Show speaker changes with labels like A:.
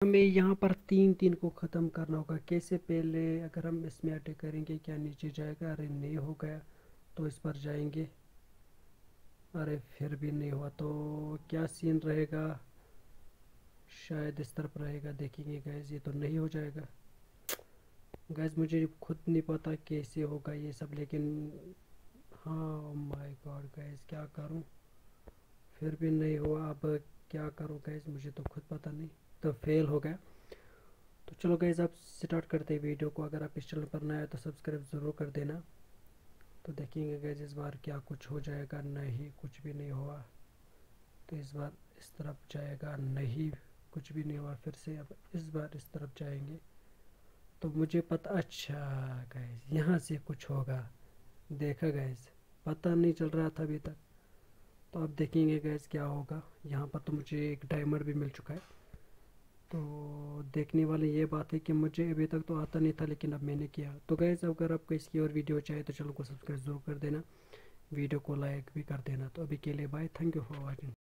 A: हमें यहाँ पर तीन तीन को ख़त्म करना होगा। कैसे? पहले अगर हम इसमें अटैक करेंगे क्या नीचे जाएगा? अरे नहीं हो गया, तो इस पर जाएंगे। अरे फिर भी नहीं हुआ, तो क्या सीन रहेगा? शायद इस तरफ रहेगा, देखेंगे गैस। ये तो नहीं हो जाएगा गैस, मुझे खुद नहीं पता कैसे होगा ये सब, लेकिन हाँ माय गॉड गैस, क्या करूँ? फिर भी नहीं हुआ, अब क्या करूँ गैस, मुझे तो खुद पता नहीं। तो फेल हो गया। तो चलो गैस, आप स्टार्ट करते हैं वीडियो को। अगर आप इस चैनल पर नए हैं तो सब्सक्राइब ज़रूर कर देना। तो देखेंगे गैस इस बार क्या कुछ हो जाएगा। नहीं, कुछ भी नहीं हुआ। तो इस बार इस तरफ जाएगा, नहीं कुछ भी नहीं हुआ। फिर से अब इस बार इस तरफ जाएंगे, तो मुझे पता। अच्छा गैस, यहाँ से कुछ होगा। देखा गैस, पता नहीं चल रहा था अभी तक। तो अब देखेंगे गैस क्या होगा। यहाँ पर तो मुझे एक डायमंड भी मिल चुका है। तो देखने वाली ये बात है कि मुझे अभी तक तो आता नहीं था, लेकिन अब मैंने किया। तो गैस, अगर आपको इसकी और वीडियो चाहिए तो चैनल को सब्सक्राइब जरूर कर देना, वीडियो को लाइक भी कर देना। तो अभी के लिए bye, thank you for watching.